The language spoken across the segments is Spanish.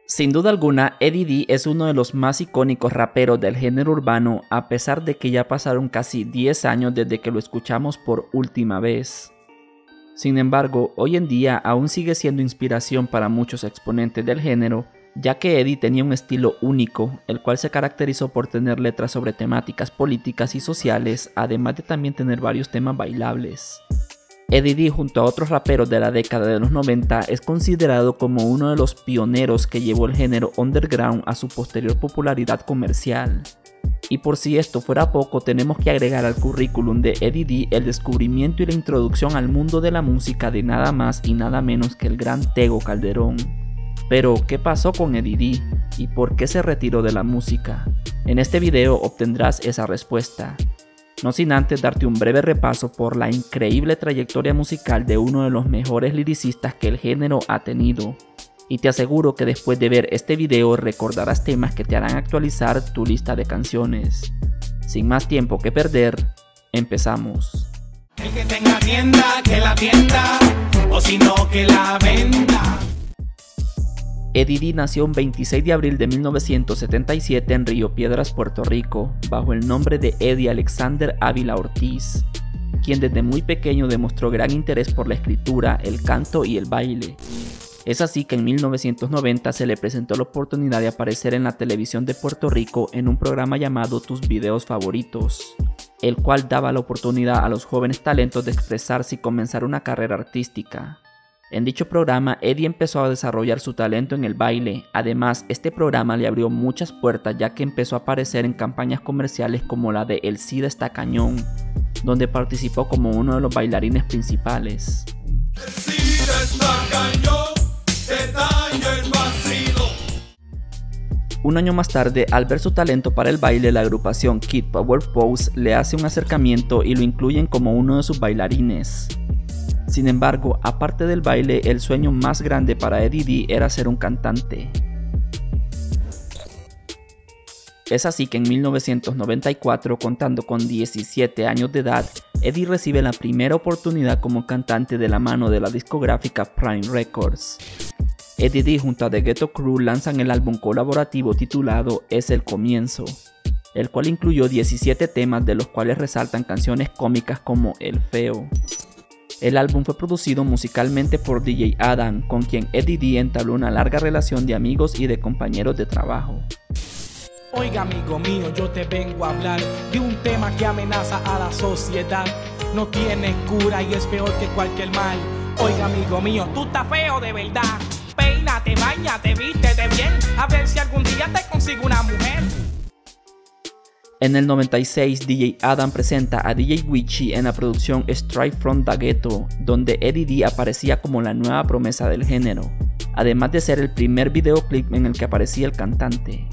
Sin duda alguna, Eddie D es uno de los más icónicos raperos del género urbano, a pesar de que ya pasaron casi 10 años desde que lo escuchamos por última vez. Sin embargo, hoy en día aún sigue siendo inspiración para muchos exponentes del género, ya que Eddie tenía un estilo único, el cual se caracterizó por tener letras sobre temáticas políticas y sociales, además de también tener varios temas bailables. Eddie D, junto a otros raperos de la década de los 90, es considerado como uno de los pioneros que llevó el género underground a su posterior popularidad comercial. Y por si esto fuera poco, tenemos que agregar al currículum de Eddie D el descubrimiento y la introducción al mundo de la música de nada más y nada menos que el gran Tego Calderón. Pero, ¿qué pasó con Eddie D? ¿Y por qué se retiró de la música? En este video obtendrás esa respuesta. No sin antes darte un breve repaso por la increíble trayectoria musical de uno de los mejores lyricistas que el género ha tenido. Y te aseguro que después de ver este video recordarás temas que te harán actualizar tu lista de canciones. Sin más tiempo que perder, empezamos. El que tenga tienda, que la tienda, o si no, que la venda. Eddie D nació un 26 de abril de 1977 en Río Piedras, Puerto Rico, bajo el nombre de Eddie Alexander Ávila Ortiz, quien desde muy pequeño demostró gran interés por la escritura, el canto y el baile. Es así que en 1990 se le presentó la oportunidad de aparecer en la televisión de Puerto Rico en un programa llamado Tus Videos Favoritos, el cual daba la oportunidad a los jóvenes talentos de expresarse y comenzar una carrera artística. En dicho programa, Eddie empezó a desarrollar su talento en el baile. Además, este programa le abrió muchas puertas ya que empezó a aparecer en campañas comerciales como la de El SIDA está cañón, donde participó como uno de los bailarines principales. El SIDA está cañón, te daña el vacío. Un año más tarde, al ver su talento para el baile, la agrupación Kid Power Pose le hace un acercamiento y lo incluyen como uno de sus bailarines. Sin embargo, aparte del baile, el sueño más grande para Eddie D era ser un cantante. Es así que en 1994, contando con 17 años de edad, Eddie recibe la primera oportunidad como cantante de la mano de la discográfica Prime Records. Eddie D junto a The Ghetto Crew lanzan el álbum colaborativo titulado Es el Comienzo, el cual incluyó 17 temas, de los cuales resaltan canciones cómicas como El Feo. El álbum fue producido musicalmente por DJ Adam, con quien Eddie D entabló una larga relación de amigos y de compañeros de trabajo. Oiga, amigo mío, yo te vengo a hablar de un tema que amenaza a la sociedad. No tiene cura y es peor que cualquier mal. Oiga, amigo mío, tú estás feo de verdad. Peínate, bañate, vístete bien, a ver si algún día te consigo una mujer. En el 96, DJ Adam presenta a DJ Wichi en la producción Straight from the Ghetto, donde Eddie D aparecía como la nueva promesa del género, además de ser el primer videoclip en el que aparecía el cantante.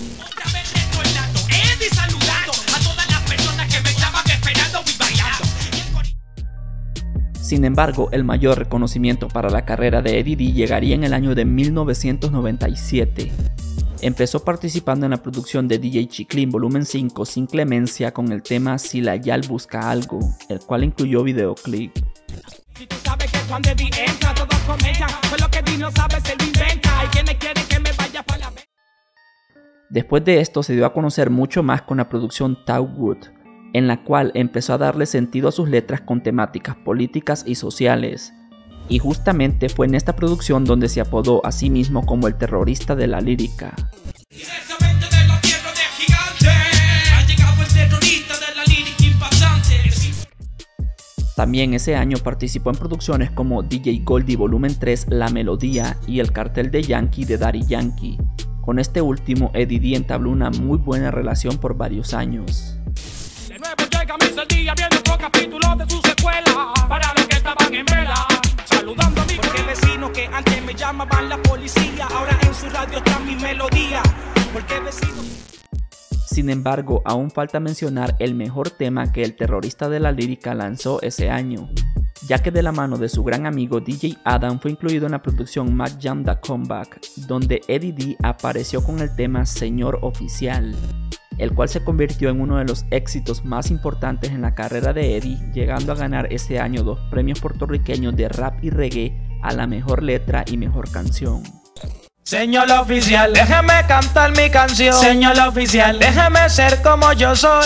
Sin embargo, el mayor reconocimiento para la carrera de Eddie D llegaría en el año de 1997. Empezó participando en la producción de DJ Chiclin Volumen 5 Sin Clemencia con el tema Si la Yal busca algo, el cual incluyó videoclip. Si tú sabes que cuando Eddie entra todos comienzan, pues lo que Eddie no sabe se lo inventa. Hay quienes quieren que me vaya para la... Después de esto se dio a conocer mucho más con la producción Talk Wood, en la cual empezó a darle sentido a sus letras con temáticas políticas y sociales. Y justamente fue en esta producción donde se apodó a sí mismo como el terrorista de la lírica. También ese año participó en producciones como DJ Goldie Volumen 3 La Melodía y El Cartel de Yankee de Daddy Yankee. Con este último, Eddie D entabló una muy buena relación por varios años. De nuevo llega el día viendo otro capítulo de su secuela para los que estaban en vela. Saludando a mi vecino que antes me llamaban la policía, ahora en su radio está mi melodía. Porque vecino... Sin embargo, aún falta mencionar el mejor tema que el terrorista de la lírica lanzó ese año, ya que de la mano de su gran amigo DJ Adam fue incluido en la producción Mad Jam The Comeback, donde Eddie D apareció con el tema Señor Oficial, el cual se convirtió en uno de los éxitos más importantes en la carrera de Eddie, llegando a ganar ese año 2 premios puertorriqueños de rap y reggae a la mejor letra y mejor canción. Señor oficial, déjeme cantar mi canción. Señor oficial, déjeme ser como yo soy.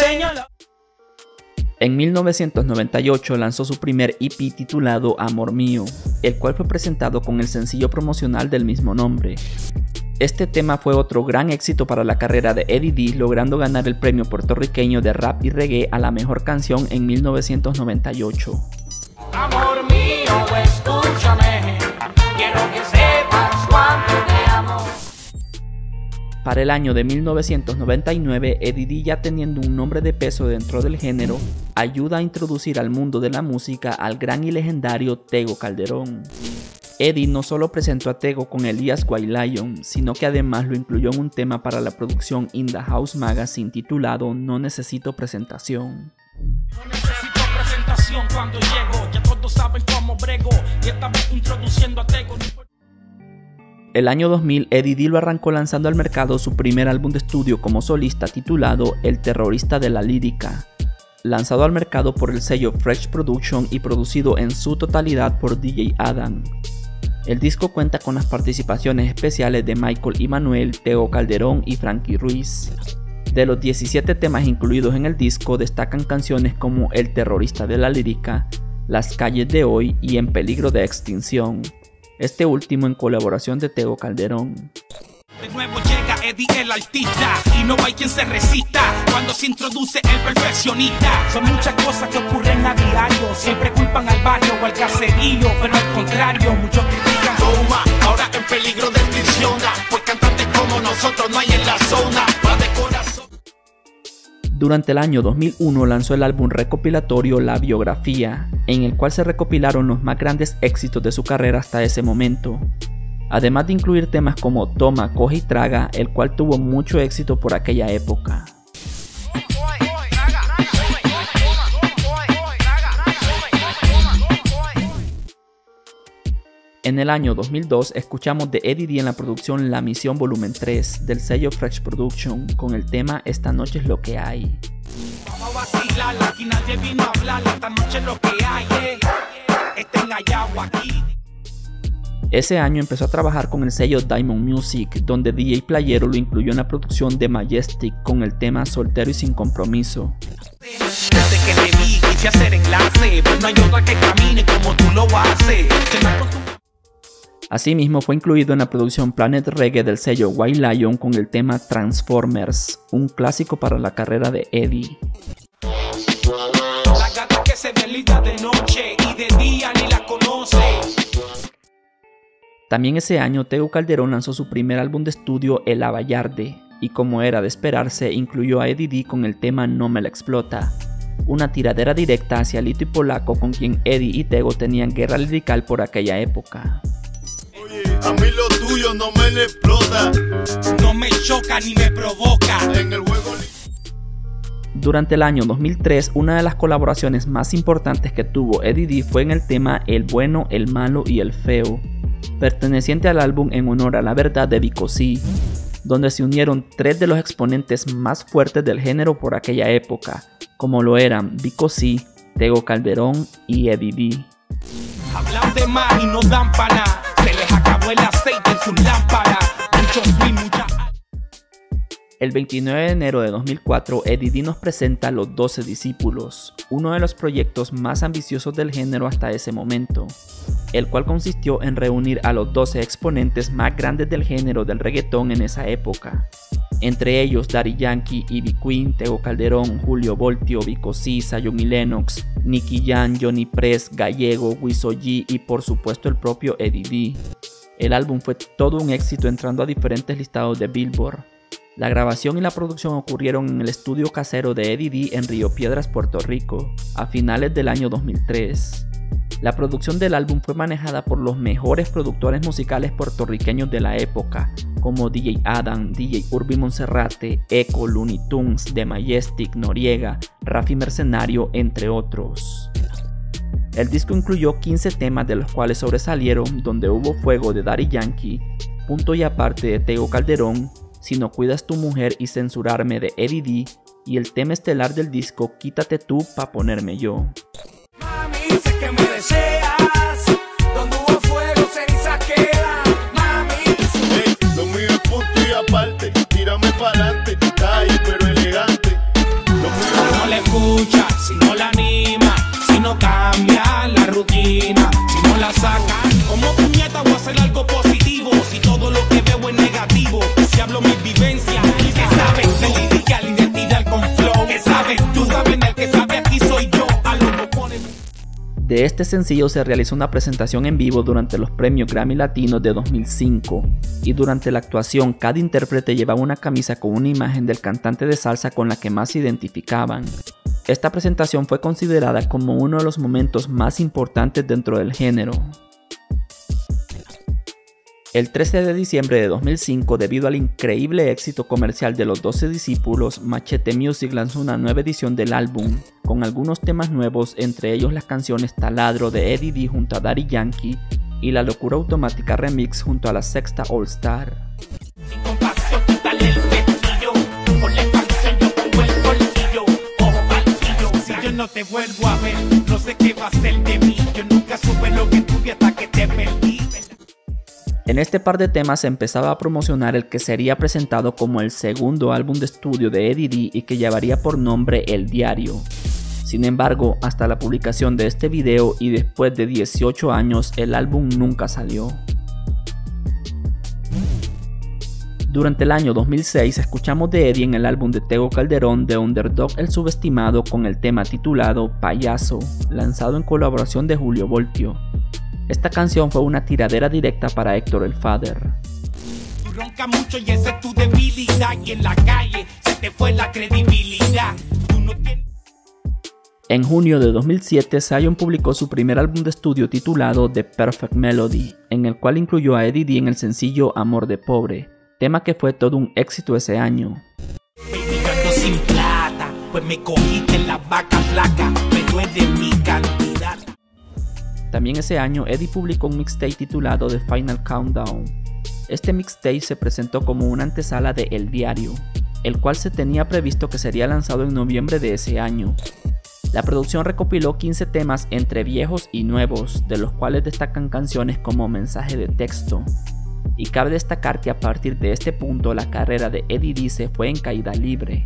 En 1998 lanzó su primer EP titulado Amor Mío, el cual fue presentado con el sencillo promocional del mismo nombre. Este tema fue otro gran éxito para la carrera de Eddie D, logrando ganar el premio puertorriqueño de rap y reggae a la mejor canción en 1998. Amor mío, escúchame, quiero que sepas cuánto te amo. Para el año de 1999, Eddie D, ya teniendo un nombre de peso dentro del género, ayuda a introducir al mundo de la música al gran y legendario Tego Calderón. Eddie no solo presentó a Tego con Elías White Lion, sino que además lo incluyó en un tema para la producción In The House Magazine titulado No Necesito Presentación. No necesito presentación cuando llego, ya todos saben cómo brego, y esta vez introduciendo a Tego. El año 2000, Eddie D lo arrancó lanzando al mercado su primer álbum de estudio como solista titulado El Terrorista de la Lírica, lanzado al mercado por el sello Fresh Production y producido en su totalidad por DJ Adam. El disco cuenta con las participaciones especiales de Michael Emanuel, Tego Calderón y Frankie Ruiz. De los 17 temas incluidos en el disco destacan canciones como El Terrorista de la Lírica, Las Calles de Hoy y En Peligro de Extinción, este último en colaboración de Tego Calderón. De nuevo llega Eddie el artista, y no hay quien se resista cuando se introduce el perfeccionista. Son muchas cosas que ocurren a diario, siempre culpan al barrio o al caserío, pero al contrario, muchos critican. Toma, ahora en peligro de extinción, pues cantantes como nosotros no hay en la zona, va de corazón. Durante el año 2001 lanzó el álbum recopilatorio La Biografía, en el cual se recopilaron los más grandes éxitos de su carrera hasta ese momento, además de incluir temas como Toma, Coge y Traga, el cual tuvo mucho éxito por aquella época. En el año 2002 escuchamos de Eddie D en la producción La Misión Volumen 3 del sello Fresh Production con el tema Esta Noche es lo que hay. Vamos a vacilar, aquí nadie vino a hablar, esta noche es lo que hay, estén allá o aquí. Ese año empezó a trabajar con el sello Diamond Music, donde DJ Playero lo incluyó en la producción de Majestic con el tema Soltero y Sin Compromiso. Desde que te vi quise hacer enlace, pues no hay otra que camine como tú lo haces. Asimismo fue incluido en la producción Planet Reggae del sello White Lion con el tema Transformers, un clásico para la carrera de Eddie. La gata que se ve linda de noche y de día ni la conoce. También ese año Tego Calderón lanzó su primer álbum de estudio El Abayarde, y como era de esperarse incluyó a Eddie D con el tema No Me La Explota, una tiradera directa hacia Lito y Polaco, con quien Eddie y Tego tenían guerra lirical por aquella época. A mí lo tuyo no me le explota, no me choca ni me provoca. En el juego. Durante el año 2003, una de las colaboraciones más importantes que tuvo Eddie D fue en el tema El Bueno, El Malo y El Feo, perteneciente al álbum En Honor a la Verdad de Vico C, donde se unieron tres de los exponentes más fuertes del género por aquella época, como lo eran Vico C, Tego Calderón y Eddie D. Hablan de más y no dan para nada, se les acabó el aceite en sus lámparas, mucho swing, mucha... El 29 de enero de 2004, Eddie D nos presenta Los 12 Discípulos, uno de los proyectos más ambiciosos del género hasta ese momento, el cual consistió en reunir a los 12 exponentes más grandes del género del reggaetón en esa época, entre ellos Daddy Yankee, Ivy Queen, Tego Calderón, Julio Voltio, Vico C, Zion y Lennox, Nicky Jam, Johnny Press, Gallego, Wiso G y por supuesto el propio Eddie D. El álbum fue todo un éxito, entrando a diferentes listados de Billboard. La grabación y la producción ocurrieron en el estudio casero de Eddie D en Río Piedras, Puerto Rico, a finales del año 2003. La producción del álbum fue manejada por los mejores productores musicales puertorriqueños de la época, como DJ Adam, DJ Urbi Monserrate, Echo, Looney Tunes, The Majestic, Noriega, Rafi Mercenario, entre otros. El disco incluyó 15 temas, de los cuales sobresalieron Donde Hubo Fuego de Daddy Yankee, Punto y Aparte de Tego Calderón, Si No Cuidas Tu Mujer y Censurarme de Eddie D, y el tema estelar del disco Quítate Tú Pa' Ponerme Yo. Mami, sé que me deseas, donde hubo fuego, ceniza queda. Mami, hey, De este sencillo se realizó una presentación en vivo durante los premios Grammy Latinos de 2005, y durante la actuación cada intérprete llevaba una camisa con una imagen del cantante de salsa con la que más se identificaban. Esta presentación fue considerada como uno de los momentos más importantes dentro del género. El 13 de diciembre de 2005, debido al increíble éxito comercial de Los 12 Discípulos, Machete Music lanzó una nueva edición del álbum, con algunos temas nuevos, entre ellos las canciones Taladro de Eddie D junto a Daddy Yankee y La Locura Automática Remix junto a La Sexta All Star. No te vuelvo a ver, no sé qué va a ser de mí. Yo nunca supe lo que tuve hasta que te perdí. En este par de temas se empezaba a promocionar el que sería presentado como el segundo álbum de estudio de Eddie D y que llevaría por nombre El Diario. Sin embargo, hasta la publicación de este video y después de 18 años, el álbum nunca salió. Durante el año 2006 escuchamos de Eddie en el álbum de Tego Calderón de Underdog El Subestimado con el tema titulado Payaso, lanzado en colaboración de Julio Voltio. Esta canción fue una tiradera directa para Héctor el Father. Tú roncas mucho y esa es tu debilidad, y en la calle se te fue la credibilidad. Tú no tienes... En junio de 2007, Zion publicó su primer álbum de estudio titulado The Perfect Melody, en el cual incluyó a Eddie D en el sencillo Amor de Pobre, tema que fue todo un éxito ese año. Baby, yo ando sin plata, pues me cogiste en la vaca flaca, pero es de mi cantidad. También ese año, Eddie publicó un mixtape titulado The Final Countdown. Este mixtape se presentó como una antesala de El Diario, el cual se tenía previsto que sería lanzado en noviembre de ese año. La producción recopiló 15 temas entre viejos y nuevos, de los cuales destacan canciones como Mensaje de Texto. Y cabe destacar que a partir de este punto la carrera de Eddie D se fue en caída libre.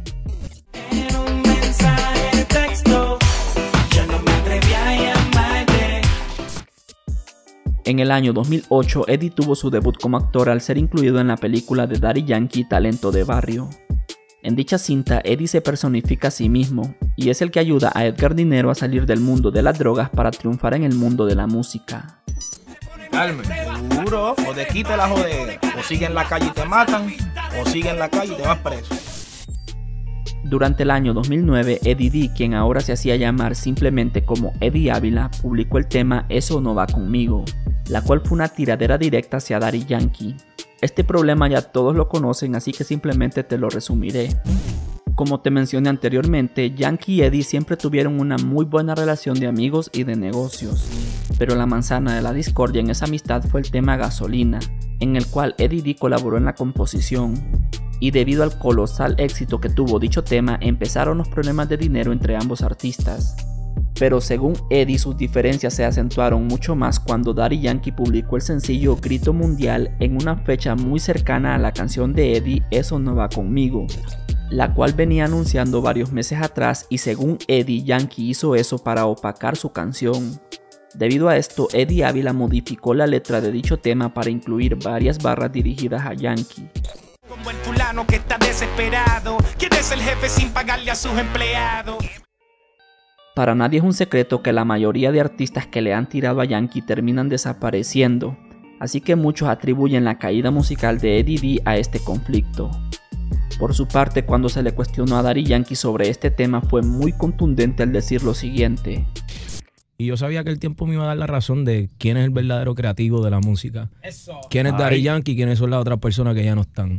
En el año 2008, Eddie tuvo su debut como actor al ser incluido en la película de Daddy Yankee Talento de Barrio. En dicha cinta, Eddie se personifica a sí mismo y es el que ayuda a Edgar Dinero a salir del mundo de las drogas para triunfar en el mundo de la música. Calme, seguro, o te quita la jodera, o sigue en la calle y te matan, o sigue en la calle y te vas preso. Durante el año 2009, Eddie D, quien ahora se hacía llamar simplemente como Eddie Ávila, publicó el tema Eso no va conmigo, la cual fue una tiradera directa hacia Daddy Yankee. Este problema ya todos lo conocen, así que simplemente te lo resumiré. Como te mencioné anteriormente, Yankee y Eddie siempre tuvieron una muy buena relación de amigos y de negocios, pero la manzana de la discordia en esa amistad fue el tema Gasolina, en el cual Eddie D colaboró en la composición, y debido al colosal éxito que tuvo dicho tema, empezaron los problemas de dinero entre ambos artistas. Pero según Eddie, sus diferencias se acentuaron mucho más cuando Daddy Yankee publicó el sencillo Grito Mundial en una fecha muy cercana a la canción de Eddie Eso no va conmigo, la cual venía anunciando varios meses atrás, y según Eddie, Yankee hizo eso para opacar su canción. Debido a esto, Eddie Ávila modificó la letra de dicho tema para incluir varias barras dirigidas a Yankee. Como el fulano que está desesperado, quiere ser el jefe sin pagarle a sus empleados. Para nadie es un secreto que la mayoría de artistas que le han tirado a Yankee terminan desapareciendo, así que muchos atribuyen la caída musical de Eddie D a este conflicto. Por su parte, cuando se le cuestionó a Daddy Yankee sobre este tema, fue muy contundente al decir lo siguiente: y yo sabía que el tiempo me iba a dar la razón de quién es el verdadero creativo de la música. Quién es Daddy Yankee y quiénes son las otras personas que ya no están.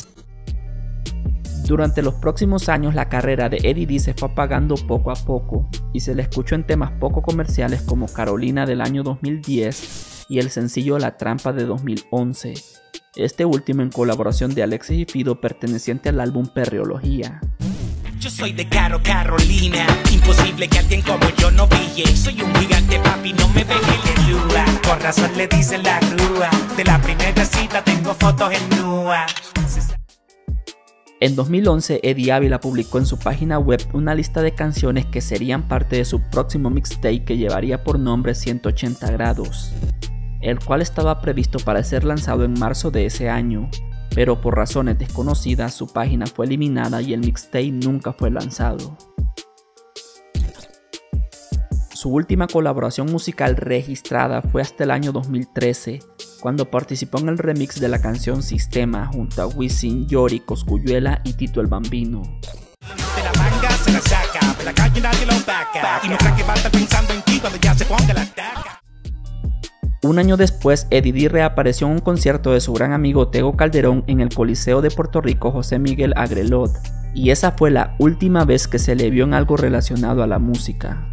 Durante los próximos años, la carrera de Eddie D se fue apagando poco a poco y se le escuchó en temas poco comerciales como Carolina del año 2010 y el sencillo La Trampa de 2011, este último en colaboración de Alexis y Fido, perteneciente al álbum Perreología. Yo soy de Carolina, imposible que alguien como yo no brille. Soy un gigante, papi, no me dejes de lua. Por razón le dicen la grúa, de la primera cita tengo fotos en nua. En 2011, Eddie Ávila publicó en su página web una lista de canciones que serían parte de su próximo mixtape que llevaría por nombre 180 grados, el cual estaba previsto para ser lanzado en marzo de ese año, pero por razones desconocidas su página fue eliminada y el mixtape nunca fue lanzado. Su última colaboración musical registrada fue hasta el año 2013, cuando participó en el remix de la canción Sistema junto a Wisin, Yori, Cosculluela y Tito el Bambino. De la manga se la saca, de la calle nadie lo vaca, y no crean que va a estar pensando en ti cuando ya se ponga la taca. Un año después, Eddie D reapareció en un concierto de su gran amigo Tego Calderón en el Coliseo de Puerto Rico José Miguel Agrelot, y esa fue la última vez que se le vio en algo relacionado a la música.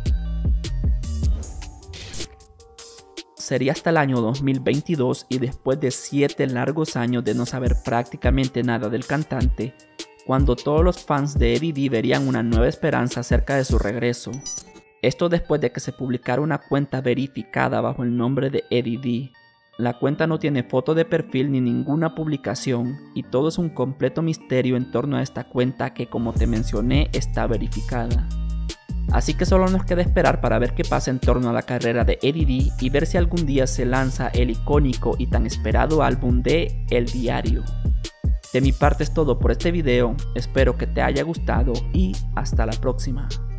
Sería hasta el año 2022 y después de 7 largos años de no saber prácticamente nada del cantante, cuando todos los fans de Eddie D verían una nueva esperanza acerca de su regreso. Esto después de que se publicara una cuenta verificada bajo el nombre de Eddie D. La cuenta no tiene foto de perfil ni ninguna publicación y todo es un completo misterio en torno a esta cuenta que, como te mencioné, está verificada. Así que solo nos queda esperar para ver qué pasa en torno a la carrera de Eddie D y ver si algún día se lanza el icónico y tan esperado álbum de El Diario. De mi parte es todo por este video, espero que te haya gustado y hasta la próxima.